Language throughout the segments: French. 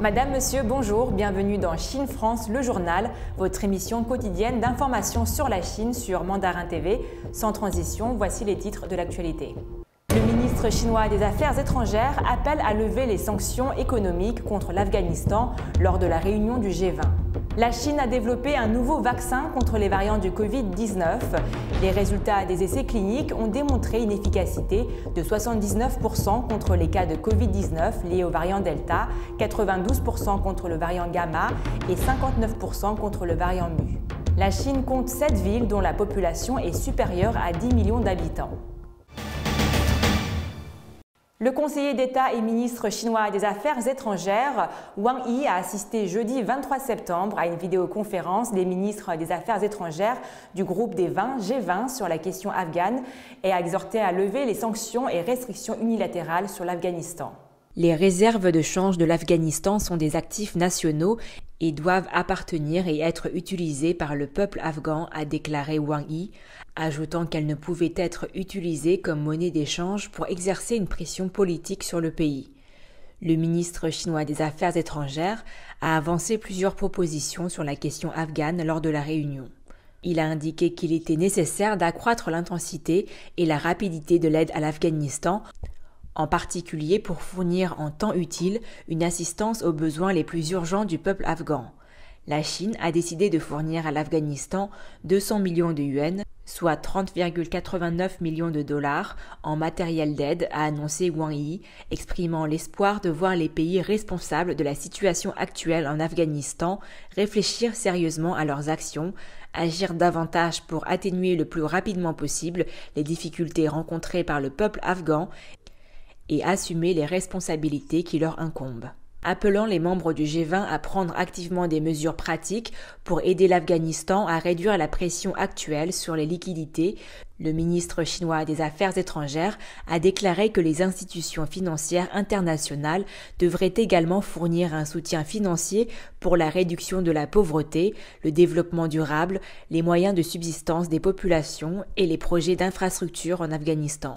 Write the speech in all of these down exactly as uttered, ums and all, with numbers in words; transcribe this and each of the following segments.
Madame, Monsieur, bonjour, bienvenue dans Chine France, le journal, votre émission quotidienne d'information sur la Chine sur Mandarin T V. Sans transition, voici les titres de l'actualité. Le ministre chinois des Affaires étrangères appelle à lever les sanctions économiques contre l'Afghanistan lors de la réunion du G vingt. La Chine a développé un nouveau vaccin contre les variants du Covid dix-neuf. Les résultats des essais cliniques ont démontré une efficacité de soixante-dix-neuf pour cent contre les cas de Covid dix-neuf liés au variant Delta, quatre-vingt-douze pour cent contre le variant Gamma et cinquante-neuf pour cent contre le variant Mu. La Chine compte sept villes dont la population est supérieure à dix millions d'habitants. Le conseiller d'État et ministre chinois des Affaires étrangères, Wang Yi, a assisté jeudi vingt-trois septembre à une vidéoconférence des ministres des Affaires étrangères du groupe des vingt G vingt sur la question afghane et a exhorté à lever les sanctions et restrictions unilatérales sur l'Afghanistan. Les réserves de change de l'Afghanistan sont des actifs nationaux et doivent appartenir et être utilisés par le peuple afghan, a déclaré Wang Yi, ajoutant qu'elles ne pouvaient être utilisées comme monnaie d'échange pour exercer une pression politique sur le pays. Le ministre chinois des Affaires étrangères a avancé plusieurs propositions sur la question afghane lors de la réunion. Il a indiqué qu'il était nécessaire d'accroître l'intensité et la rapidité de l'aide à l'Afghanistan, en particulier pour fournir en temps utile une assistance aux besoins les plus urgents du peuple afghan. La Chine a décidé de fournir à l'Afghanistan deux cents millions de yuans, soit trente virgule quatre-vingt-neuf millions de dollars, en matériel d'aide, a annoncé Wang Yi, exprimant l'espoir de voir les pays responsables de la situation actuelle en Afghanistan réfléchir sérieusement à leurs actions, agir davantage pour atténuer le plus rapidement possible les difficultés rencontrées par le peuple afghan et assumer les responsabilités qui leur incombent. Appelant les membres du G vingt à prendre activement des mesures pratiques pour aider l'Afghanistan à réduire la pression actuelle sur les liquidités, le ministre chinois des Affaires étrangères a déclaré que les institutions financières internationales devraient également fournir un soutien financier pour la réduction de la pauvreté, le développement durable, les moyens de subsistance des populations et les projets d'infrastructure en Afghanistan.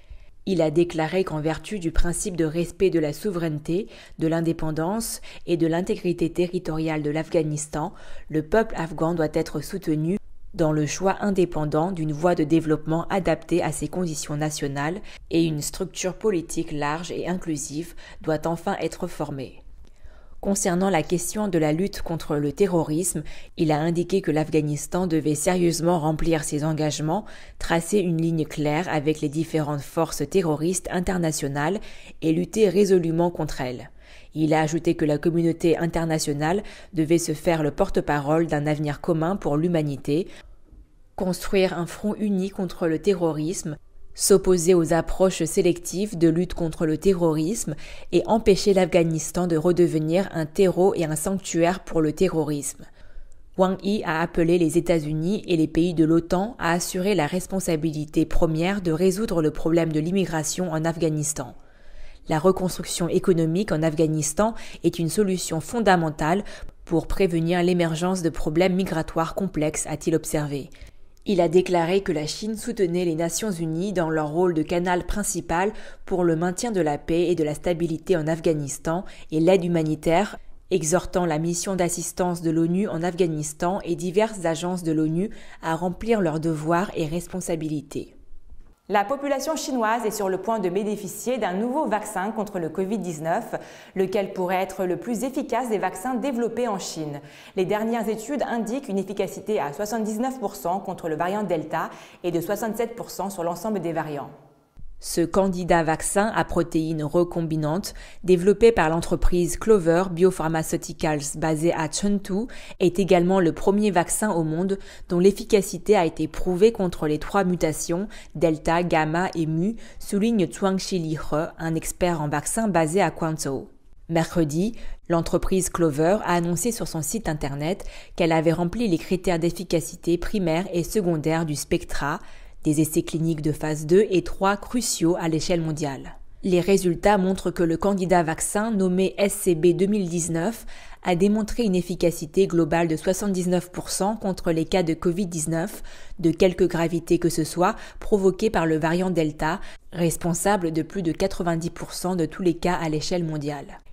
Il a déclaré qu'en vertu du principe de respect de la souveraineté, de l'indépendance et de l'intégrité territoriale de l'Afghanistan, le peuple afghan doit être soutenu dans le choix indépendant d'une voie de développement adaptée à ses conditions nationales et une structure politique large et inclusive doit enfin être formée. Concernant la question de la lutte contre le terrorisme, il a indiqué que l'Afghanistan devait sérieusement remplir ses engagements, tracer une ligne claire avec les différentes forces terroristes internationales et lutter résolument contre elles. Il a ajouté que la communauté internationale devait se faire le porte-parole d'un avenir commun pour l'humanité, construire un front uni contre le terrorisme, s'opposer aux approches sélectives de lutte contre le terrorisme et empêcher l'Afghanistan de redevenir un terreau et un sanctuaire pour le terrorisme. Wang Yi a appelé les États-Unis et les pays de l'OTAN à assurer la responsabilité première de résoudre le problème de l'immigration en Afghanistan. La reconstruction économique en Afghanistan est une solution fondamentale pour prévenir l'émergence de problèmes migratoires complexes, a-t-il observé. Il a déclaré que la Chine soutenait les Nations Unies dans leur rôle de canal principal pour le maintien de la paix et de la stabilité en Afghanistan et l'aide humanitaire, exhortant la mission d'assistance de l'ONU en Afghanistan et diverses agences de l'ONU à remplir leurs devoirs et responsabilités. La population chinoise est sur le point de bénéficier d'un nouveau vaccin contre le Covid dix-neuf, lequel pourrait être le plus efficace des vaccins développés en Chine. Les dernières études indiquent une efficacité à soixante-dix-neuf pour cent contre le variant Delta et de soixante-sept pour cent sur l'ensemble des variants. Ce candidat vaccin à protéines recombinantes, développé par l'entreprise Clover Biopharmaceuticals basée à Chengdu, est également le premier vaccin au monde dont l'efficacité a été prouvée contre les trois mutations Delta, Gamma et Mu, souligne Zhuangxi Lihe, un expert en vaccins basé à Guangzhou. Mercredi, l'entreprise Clover a annoncé sur son site internet qu'elle avait rempli les critères d'efficacité primaire et secondaire du Spectra, des essais cliniques de phase deux et trois cruciaux à l'échelle mondiale. Les résultats montrent que le candidat vaccin nommé S C B deux mille dix-neuf a démontré une efficacité globale de soixante-dix-neuf pour cent contre les cas de Covid dix-neuf, de quelque gravité que ce soit, provoqués par le variant Delta, responsable de plus de quatre-vingt-dix pour cent de tous les cas à l'échelle mondiale.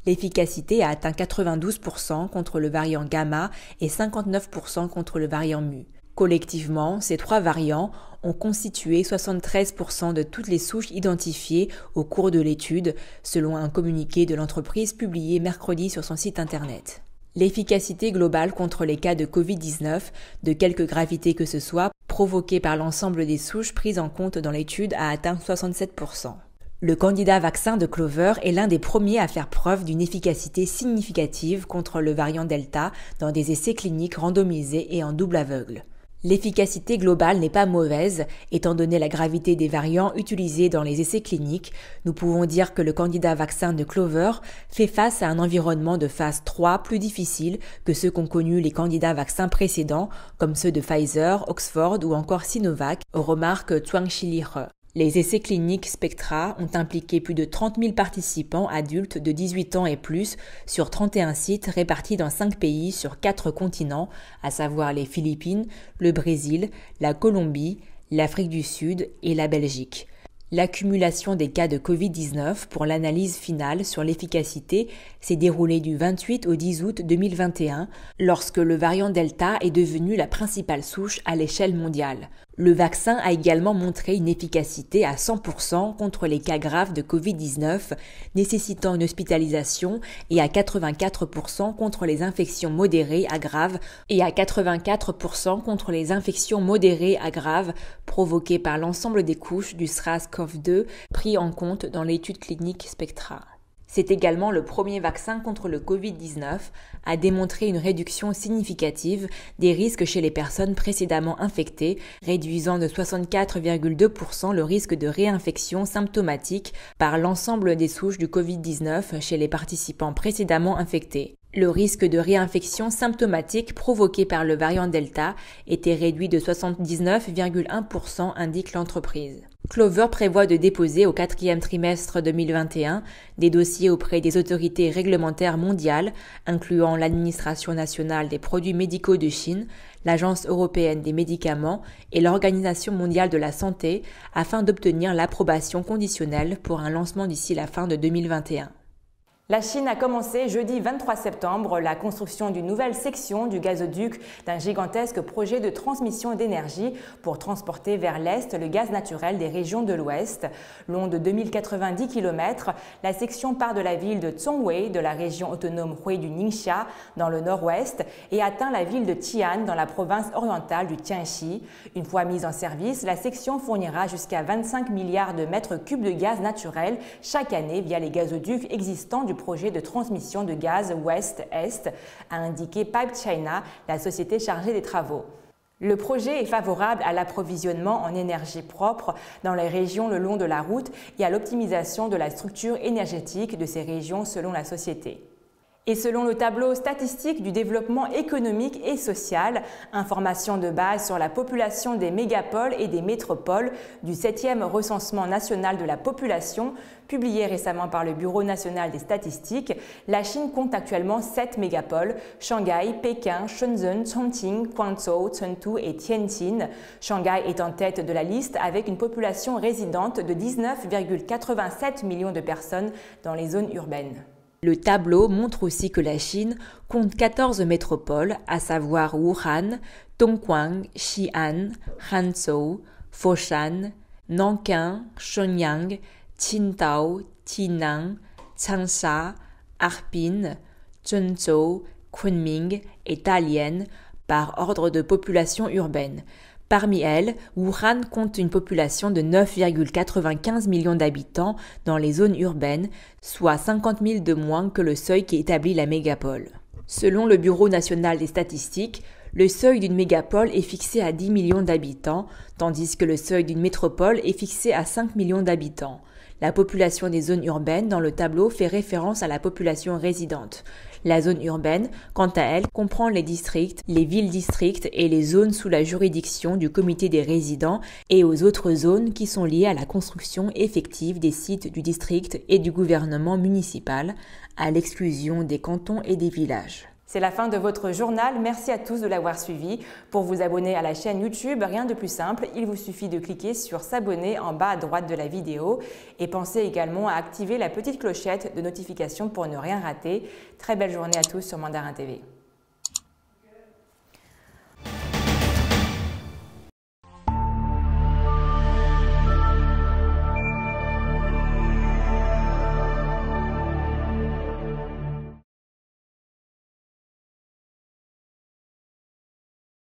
L'efficacité a atteint quatre-vingt-douze pour cent contre le variant Gamma et cinquante-neuf pour cent contre le variant Mu. Collectivement, ces trois variants ont constitué soixante-treize pour cent de toutes les souches identifiées au cours de l'étude, selon un communiqué de l'entreprise publié mercredi sur son site internet. L'efficacité globale contre les cas de covid dix-neuf, de quelque gravité que ce soit, provoquée par l'ensemble des souches prises en compte dans l'étude a atteint soixante-sept pour cent. Le candidat vaccin de Clover est l'un des premiers à faire preuve d'une efficacité significative contre le variant Delta dans des essais cliniques randomisés et en double aveugle. L'efficacité globale n'est pas mauvaise, étant donné la gravité des variants utilisés dans les essais cliniques. Nous pouvons dire que le candidat vaccin de Clover fait face à un environnement de phase trois plus difficile que ceux qu'ont connu les candidats vaccins précédents, comme ceux de Pfizer, Oxford ou encore Sinovac, remarque Zhuangxili He. Les essais cliniques Spectra ont impliqué plus de trente mille participants adultes de dix-huit ans et plus sur trente et un sites répartis dans cinq pays sur quatre continents, à savoir les Philippines, le Brésil, la Colombie, l'Afrique du Sud et la Belgique. L'accumulation des cas de covid dix-neuf pour l'analyse finale sur l'efficacité s'est déroulée du vingt-huit au dix août deux mille vingt et un, lorsque le variant Delta est devenu la principale souche à l'échelle mondiale. Le vaccin a également montré une efficacité à cent pour cent contre les cas graves de covid dix-neuf nécessitant une hospitalisation et à quatre-vingt-quatre pour cent contre les infections modérées à graves et à quatre-vingt-quatre pour cent contre les infections modérées à graves provoquées par l'ensemble des couches du SARS-C o V deux pris en compte dans l'étude clinique Spectra. C'est également le premier vaccin contre le covid dix-neuf à démontrer une réduction significative des risques chez les personnes précédemment infectées, réduisant de soixante-quatre virgule deux pour cent le risque de réinfection symptomatique par l'ensemble des souches du covid dix-neuf chez les participants précédemment infectés. Le risque de réinfection symptomatique provoqué par le variant Delta était réduit de soixante-dix-neuf virgule un pour cent, indique l'entreprise. Clover prévoit de déposer au quatrième trimestre deux mille vingt et un des dossiers auprès des autorités réglementaires mondiales, incluant l'Administration nationale des produits médicaux de Chine, l'Agence européenne des médicaments et l'Organisation mondiale de la santé, afin d'obtenir l'approbation conditionnelle pour un lancement d'ici la fin de deux mille vingt et un. La Chine a commencé jeudi vingt-trois septembre la construction d'une nouvelle section du gazoduc d'un gigantesque projet de transmission d'énergie pour transporter vers l'Est le gaz naturel des régions de l'Ouest. Long de deux mille quatre-vingt-dix kilomètres, la section part de la ville de Zhongwei, de la région autonome Hui du Ningxia, dans le nord-ouest, et atteint la ville de Tian, dans la province orientale du Tianxi. Une fois mise en service, la section fournira jusqu'à vingt-cinq milliards de mètres cubes de gaz naturel chaque année via les gazoducs existants du projet de transmission de gaz Ouest-Est, a indiqué Pipe China, la société chargée des travaux. Le projet est favorable à l'approvisionnement en énergie propre dans les régions le long de la route et à l'optimisation de la structure énergétique de ces régions selon la société. Et selon le tableau statistique du développement économique et social, information de base sur la population des mégapoles et des métropoles du septième recensement national de la population, publié récemment par le Bureau national des statistiques, la Chine compte actuellement sept mégapoles, Shanghai, Pékin, Shenzhen, Chongqing, Guangzhou, Chengdu et Tianjin. Shanghai est en tête de la liste avec une population résidente de dix-neuf virgule quatre-vingt-sept millions de personnes dans les zones urbaines. Le tableau montre aussi que la Chine compte quatorze métropoles, à savoir Wuhan, Dongguan, Xi'an, Hangzhou, Foshan, Nankin, Shenyang, Qingdao, Tainan, Changsha, Harbin, Zhengzhou, Kunming et Dalian par ordre de population urbaine. Parmi elles, Wuhan compte une population de neuf virgule quatre-vingt-quinze millions d'habitants dans les zones urbaines, soit cinquante mille de moins que le seuil qui établit la mégapole. Selon le Bureau national des statistiques, le seuil d'une mégapole est fixé à dix millions d'habitants, tandis que le seuil d'une métropole est fixé à cinq millions d'habitants. La population des zones urbaines dans le tableau fait référence à la population résidente. La zone urbaine, quant à elle, comprend les districts, les villes-districts et les zones sous la juridiction du comité des résidents et aux autres zones qui sont liées à la construction effective des sites du district et du gouvernement municipal, à l'exclusion des cantons et des villages. C'est la fin de votre journal, merci à tous de l'avoir suivi. Pour vous abonner à la chaîne YouTube, rien de plus simple, il vous suffit de cliquer sur s'abonner en bas à droite de la vidéo et pensez également à activer la petite clochette de notification pour ne rien rater. Très belle journée à tous sur Mandarin T V.